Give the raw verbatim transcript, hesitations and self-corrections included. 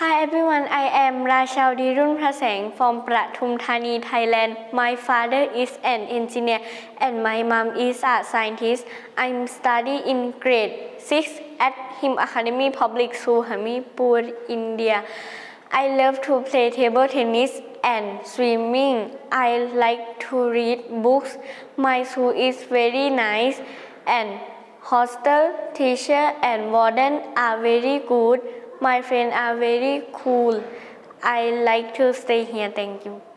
Hi everyone, I am Rachawdi Runpraseng from Prathum Thani, Thailand. My father is an engineer and my mom is a scientist. I'm studying in grade six at Him Academy Public School, Hamipur, India. I love to play table tennis and swimming. I like to read books. My school is very nice and hostel, teacher and warden are very good. My friends are very cool. I like to stay here. Thank you.